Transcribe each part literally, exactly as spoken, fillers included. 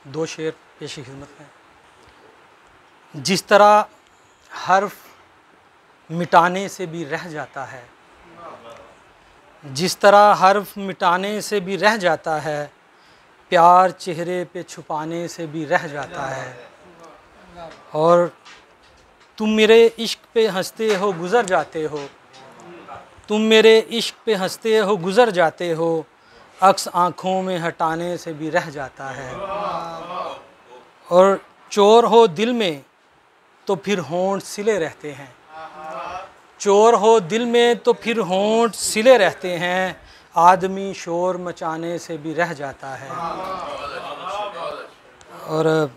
दो शेर पेश खिदमत में। जिस तरह हर्फ मिटाने से भी रह जाता है, जिस तरह हर्फ मिटाने से भी रह जाता है, प्यार चेहरे पे छुपाने से भी रह जाता है। और तुम मेरे इश्क पे हंसते हो गुज़र जाते हो, तुम मेरे इश्क पे हंसते हो गुज़र जाते हो, अक्स आँखों में हटाने से भी रह जाता है। और चोर हो दिल में तो फिर होंठ सिले रहते हैं, चोर हो दिल में तो फिर होंठ सिले रहते हैं, आदमी शोर मचाने से भी रह जाता है। और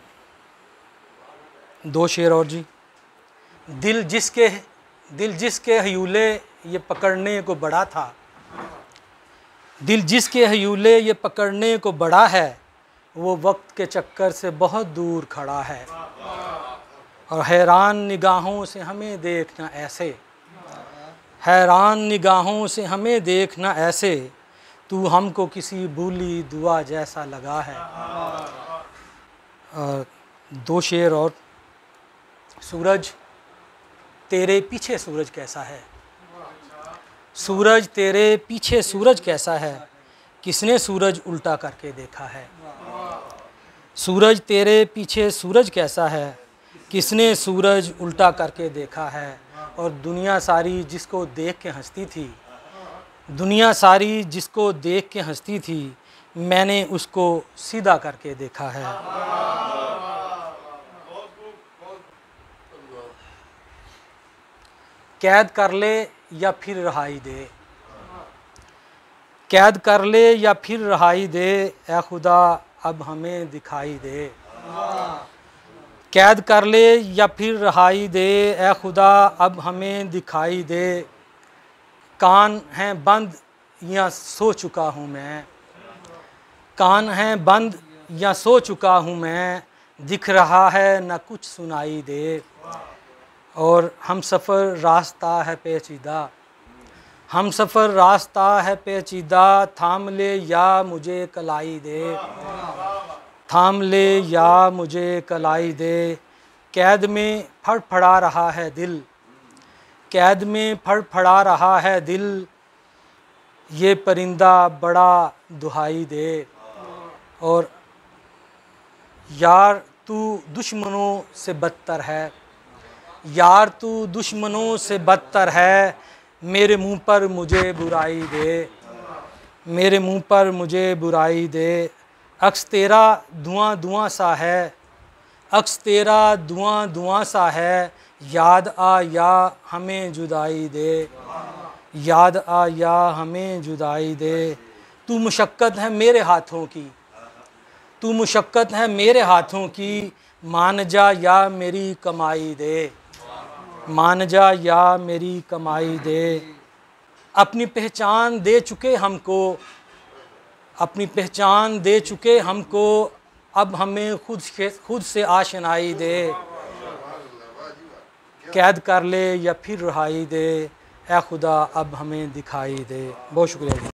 दो शेर और जी। दिल जिसके दिल जिसके हयूले ये पकड़ने को बड़ा था, दिल जिसके हयूले ये पकड़ने को बड़ा है, वो वक्त के चक्कर से बहुत दूर खड़ा है। और हैरान निगाहों से हमें देखना ऐसे, हैरान निगाहों से हमें देखना ऐसे, तू हमको किसी भूली दुआ जैसा लगा है। और दो शेर और। सूरज तेरे पीछे सूरज कैसा है, सूरज तेरे पीछे सूरज कैसा है, किसने सूरज उल्टा करके देखा है। सूरज तेरे पीछे सूरज कैसा है, किसने सूरज उल्टा करके देखा है। और दुनिया सारी जिसको देख के हंसती थी, दुनिया सारी जिसको देख के हंसती थी, मैंने उसको सीधा करके देखा है। कैद कर ले या फिर रहाई दे, कैद कर ले या फिर रहाई दे, ए खुदा अब हमें दिखाई दे। कैद कर ले या फिर रहाई दे, ए खुदा अब हमें दिखाई दे। कान हैं बंद या सो चुका हूँ मैं, कान हैं बंद या सो चुका हूँ मैं, दिख रहा है न कुछ सुनाई दे। और हम सफ़र रास्ता है पेचीदा, हम सफ़र रास्ता है पेचीदा, थाम ले या मुझे कलाई दे, थाम ले या मुझे कलाई दे। कैद में फड़फड़ा रहा है दिल, कैद में फड़फड़ा रहा है दिल, ये परिंदा बड़ा दुहाई दे। और यार तू दुश्मनों से बदतर है, यार तू दुश्मनों से बदतर है, मेरे मुंह पर मुझे बुराई दे, मेरे मुंह पर मुझे बुराई दे। अक्स तेरा धुआं धुआं सा है, अक्स तेरा धुआं धुआं सा है, याद आ या हमें जुदाई दे, याद आ या हमें जुदाई दे। तू मुशक्क़त है मेरे हाथों की, तू मुशक्क़त है मेरे हाथों की, मान जा या मेरी कमाई दे, मान जा या मेरी कमाई दे। अपनी पहचान दे चुके हमको, अपनी पहचान दे चुके हमको, अब हमें खुद से खुद से आशनाई दे। कैद कर ले या फिर रहाई दे, ए खुदा अब हमें दिखाई दे। बहुत शुक्रिया।